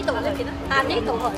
度呢邊啊？啊呢度喎。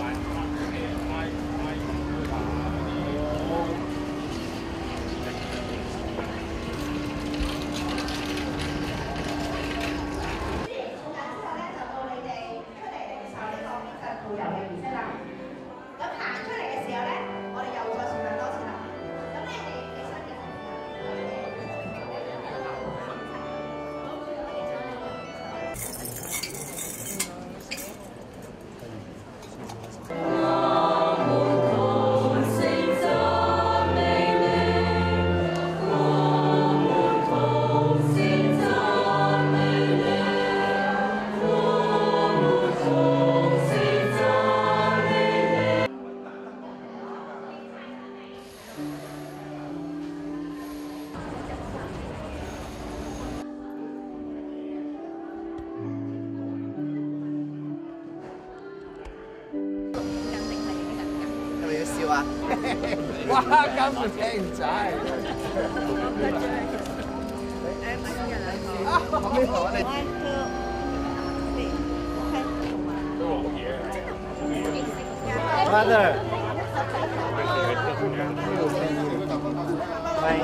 笑啊！哇，咁靚仔！後面同我哋。Mother。My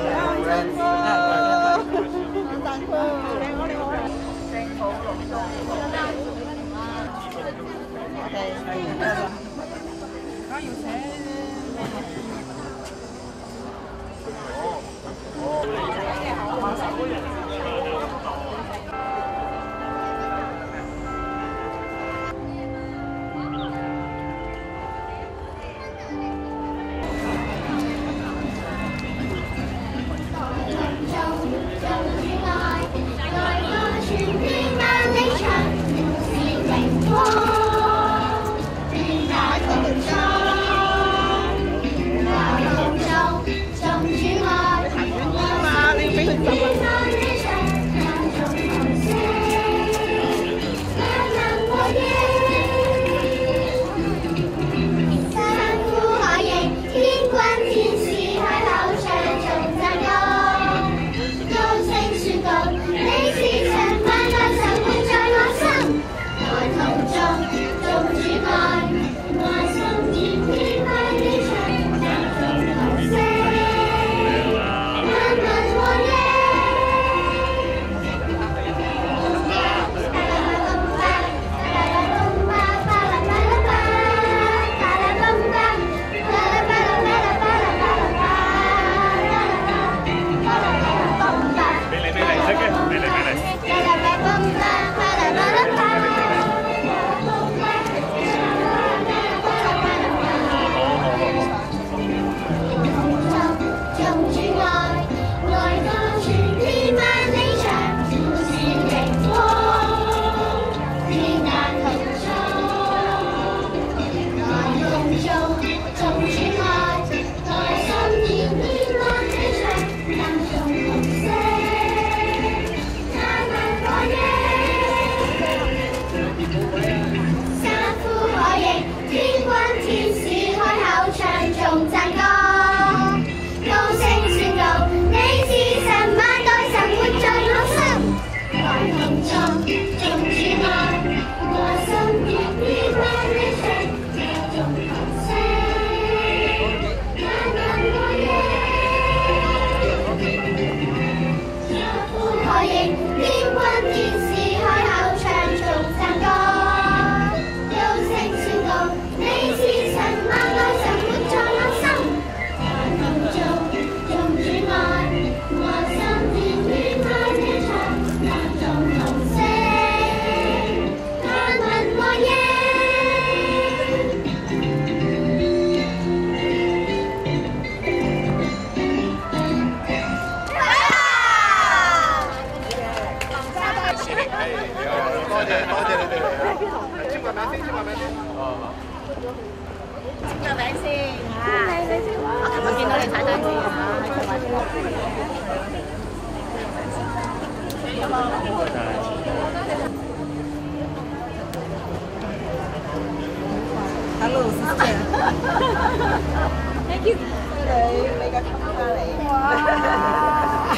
friends。Hello， 師姐。Thank you。你嘅襟花嚟。哇！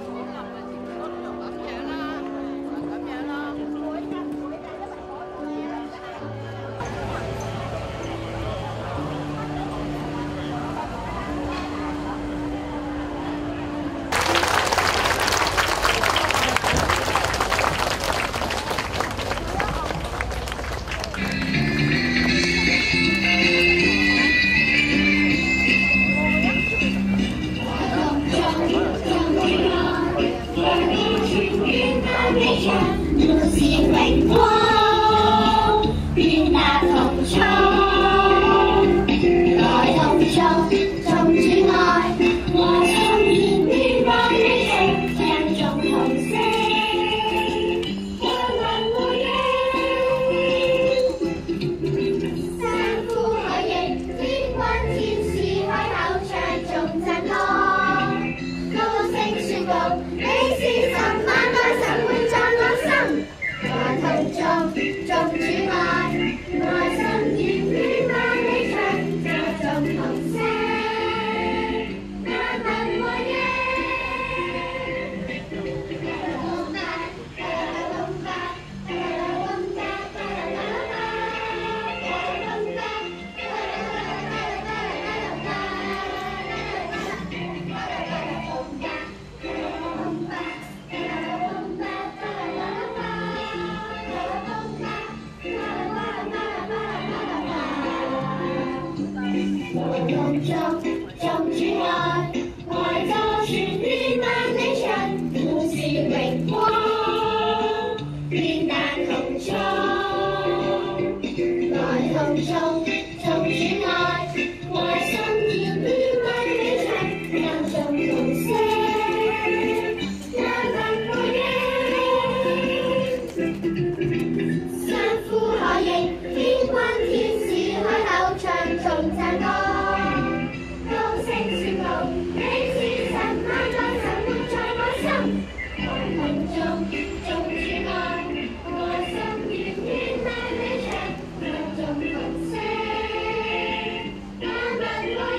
咁樣啦。 美全，如其荣光，與達同衷，來同眾，眾主愛，和心願於萬美全，聽眾同聲，萬民無怨。山呼海應，天軍天使開口唱頌讚歌，高聲宣告，你是神，萬代神會在我心。來同眾，眾主愛，愛心願於萬里長，這眾同聲，萬民和應。眾主愛，愛就傳遍萬里長，故事榮光，遍達同眾，來同眾，眾主愛，愛心願於萬里長，讓眾同聲，萬民和應。山呼海應，天軍天使開口唱頌讚歌。宣告你是神，萬代神活在我心。來同眾，眾主愛，愛心願於萬里長，讓眾同聲，萬民和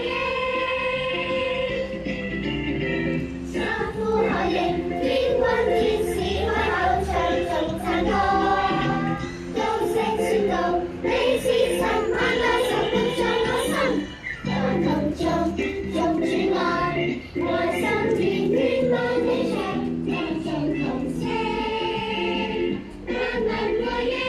應。山呼海應，天軍天使開口唱頌讚歌，高聲宣告你是神，萬代神活在我心。來同眾，眾主愛，愛心願於萬里長，讓眾同聲，萬民和應。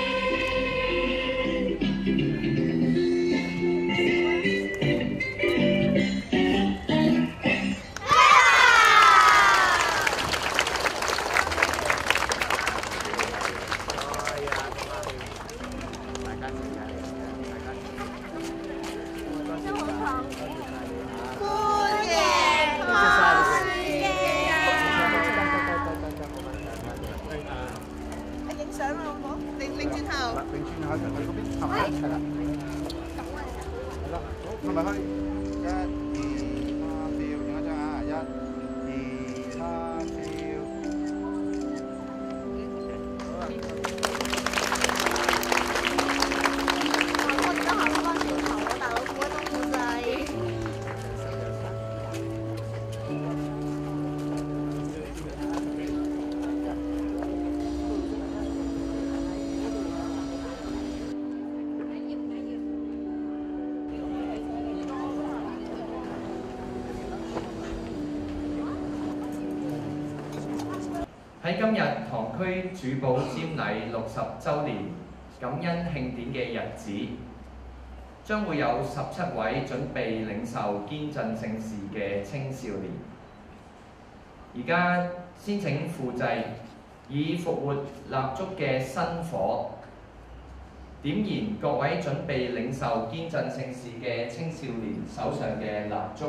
喺今日堂區主保瞻禮60週年感恩慶典嘅日子，將會有17位準備領受堅振聖事嘅青少年。而家先請副祭以復活蠟燭嘅新火點燃各位準備領受堅振聖事嘅青少年手上嘅蠟燭。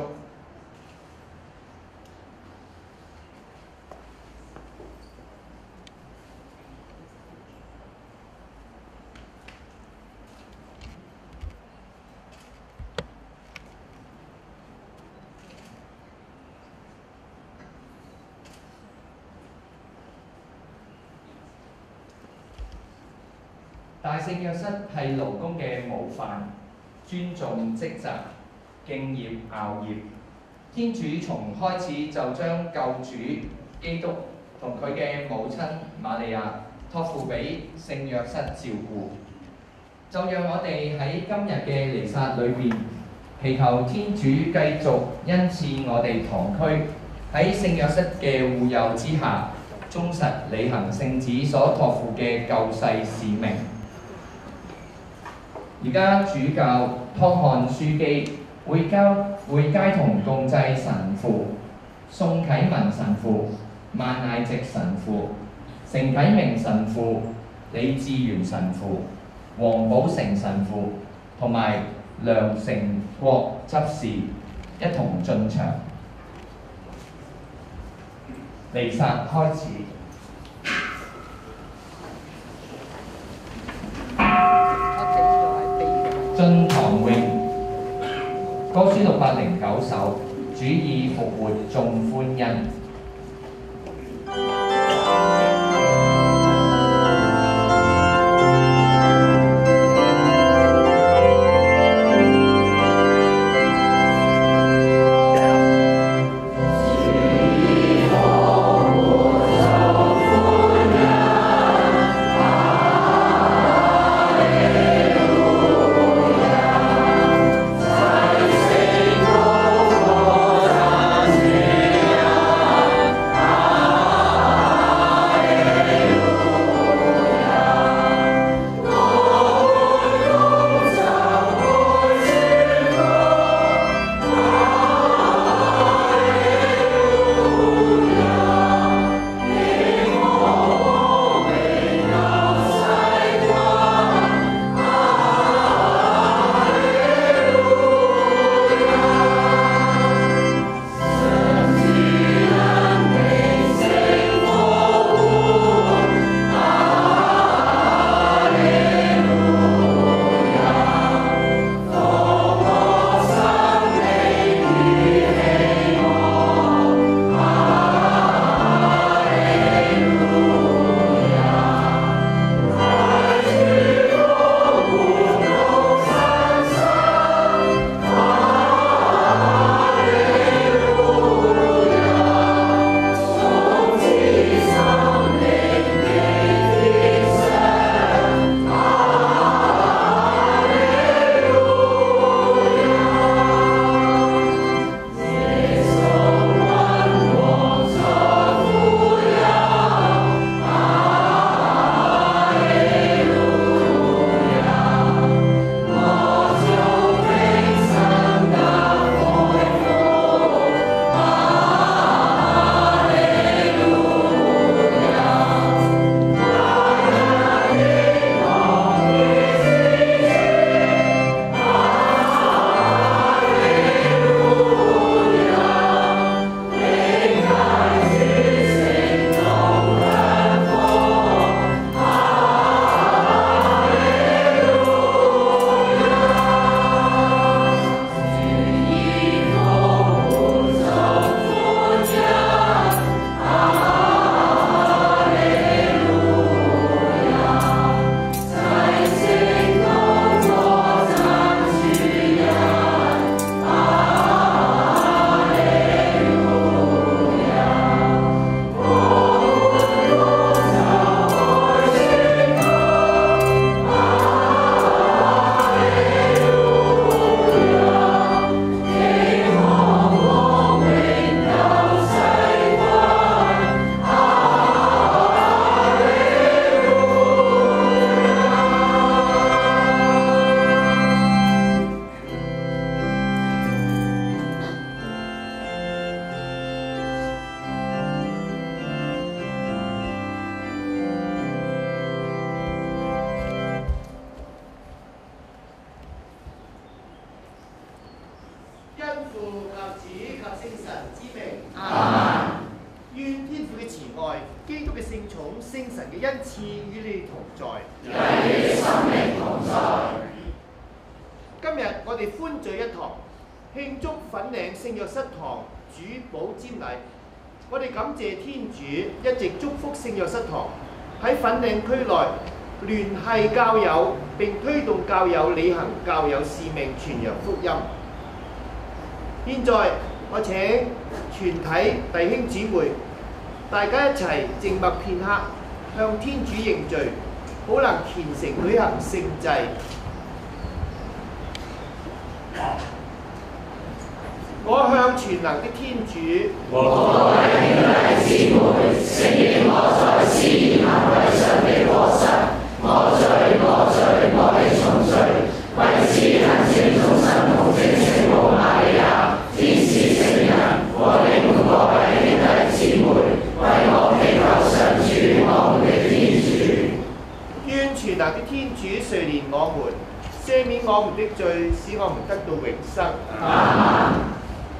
大聖若瑟係勞工嘅模範，尊重職責，敬業樂業。天主從開始就將救主基督同佢嘅母親瑪利亞託付俾聖若瑟照顧。就讓我哋喺今日嘅彌撒裏邊，祈求天主繼續恩賜我哋堂區喺聖若瑟嘅護佑之下，忠實履行聖子所託付嘅救世使命。而家主教湯漢樞機會偕同共濟神父、宋啟文神父、萬艾植神父、 成啟明神父、李志源神父、黃寶成神父同埋梁成國執事一同進場。彌撒開始。進堂詠，歌書609首，主已復活，眾歡欣。 今日我哋歡聚一堂，慶祝粉嶺聖若瑟堂主保瞻禮。我哋感謝天主一直祝福聖若瑟堂喺粉嶺區內聯繫教友，並推動教友履行教友使命，傳揚福音。現在我請全體弟兄姊妹，大家一齊靜默片刻，向天主認罪，好能虔誠舉行聖祭。我向全能的天主， 我各位兄弟姊妹，承認我在思言行為上的過失，我罪，我的重罪。為此懇請眾神同聖聖母瑪利亞、天使聖人和你們各位兄弟姊妹，為我祈求上主我們的能的天主垂憐我們，赦免我們的罪，使我們得到永生。阿們。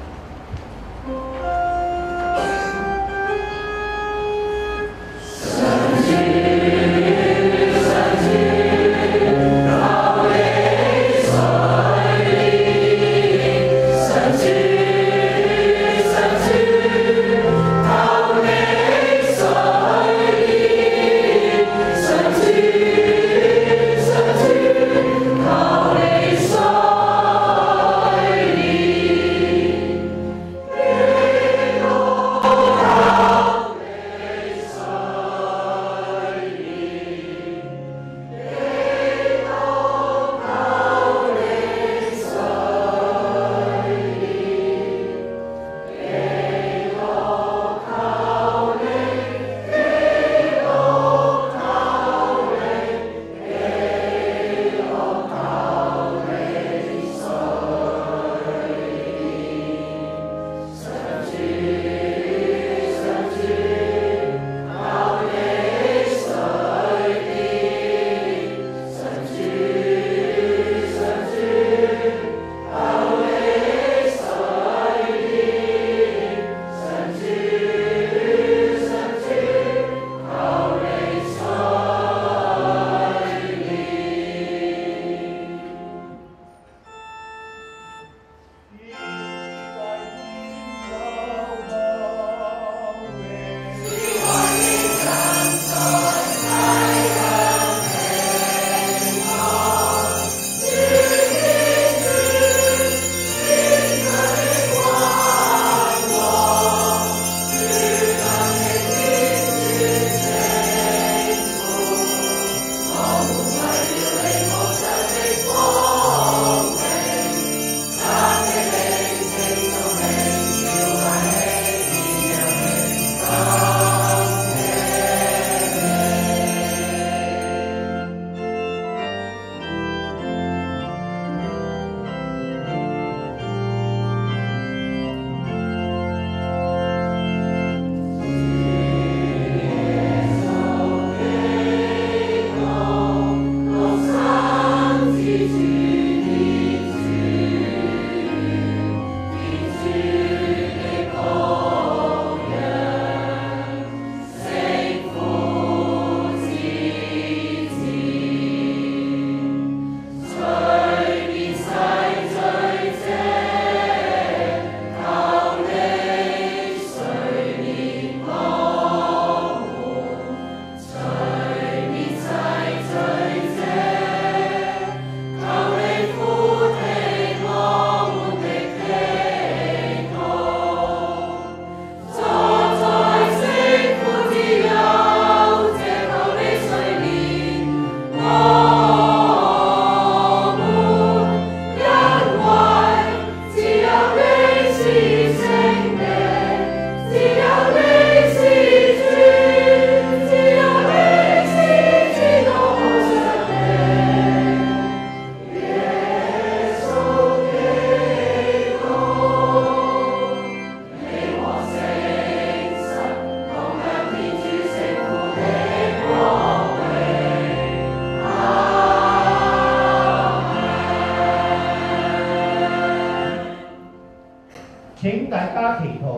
請大家祈禱。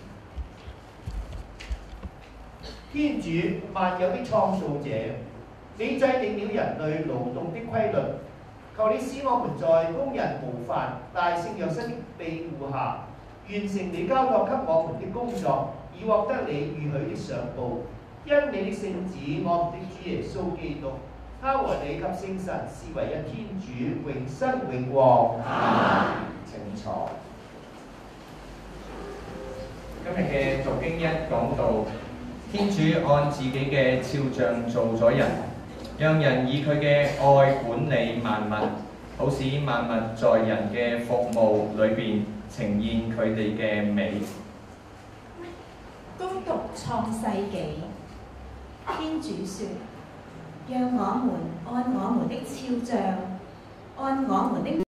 天主萬有的創造者，你制定了人類勞動的規律，求你使我們在工人模範大聖若瑟的庇護下，完成你交託給我們的工作，以獲得你預許的賞報。因你的聖子，我們的主耶穌基督，他和你及聖神是唯一天主，永生永王。 阿們。請坐。今日嘅讀經一講到，天主按自己嘅肖像做咗人，讓人以佢嘅愛管理萬物，好使萬物在人嘅服務裏邊呈現佢哋嘅美。 恭讀創世紀，天主說：讓我們按我們的肖像，按我們的